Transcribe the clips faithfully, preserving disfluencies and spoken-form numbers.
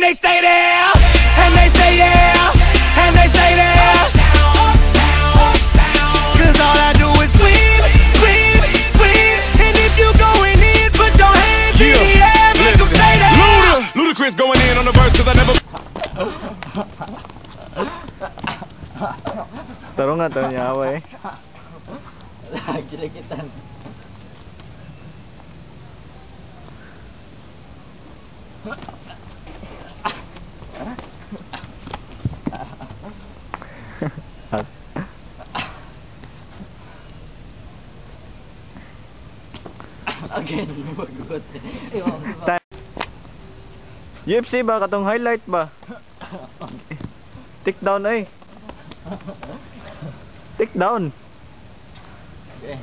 they stay there, and they say yeah, and they say there. Cause all I do is win, win, win. And if you going in, put your hands yeah. in the air, make them stay there. Luda, Ludacris going in on the verse cause I never. Tarong nga to niya away. Kira-kitan. Again, magot. U F C ba katong highlight ba? Tick down ay. Tick down. Okay.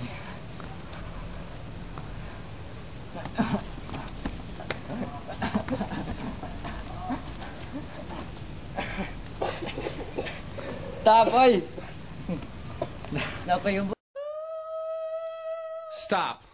Tapoy. Nakoy yung Stop.